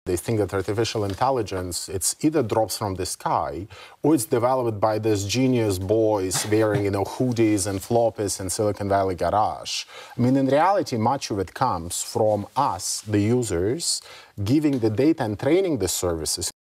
They think that artificial intelligence, it's either drops from the sky or it's developed by these genius boys wearing, hoodies and floppies in Silicon Valley garage. I mean, in reality, much of it comes from us, the users, giving the data and training the services